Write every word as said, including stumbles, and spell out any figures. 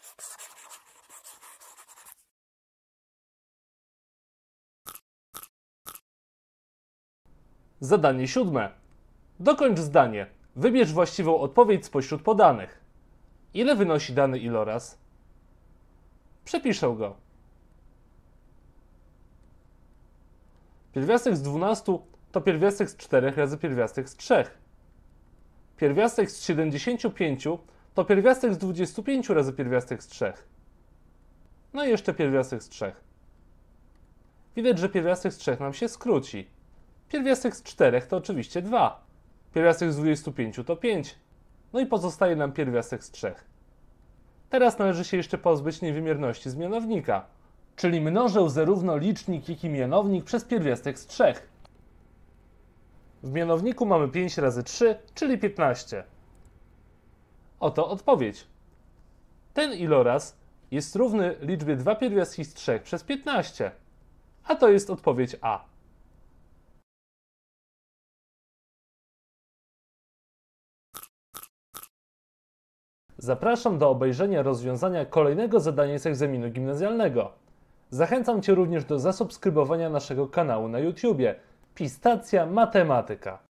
Zadanie siódme. Dokończ zdanie. Wybierz właściwą odpowiedź spośród podanych. Ile wynosi dany iloraz? Przepiszę go. Pierwiastek z dwunastu to pierwiastek z czterech razy pierwiastek z trzech. Pierwiastek z siedemdziesięciu pięciu to pierwiastek z dwudziestu pięciu razy pierwiastek z trzech. No i jeszcze pierwiastek z trzech. Widać, że pierwiastek z trzech nam się skróci. Pierwiastek z czterech to oczywiście dwa. Pierwiastek z dwudziestu pięciu to pięć. No i pozostaje nam pierwiastek z trzech. Teraz należy się jeszcze pozbyć niewymierności z mianownika. Czyli mnożę zarówno licznik, jak i mianownik przez pierwiastek z trzech. W mianowniku mamy pięć razy trzy, czyli piętnaście. Oto odpowiedź. Ten iloraz jest równy liczbie dwa pierwiastki z trzech przez piętnaście. A to jest odpowiedź A. Zapraszam do obejrzenia rozwiązania kolejnego zadania z egzaminu gimnazjalnego. Zachęcam Cię również do zasubskrybowania naszego kanału na YouTubie. Pistacja Matematyka.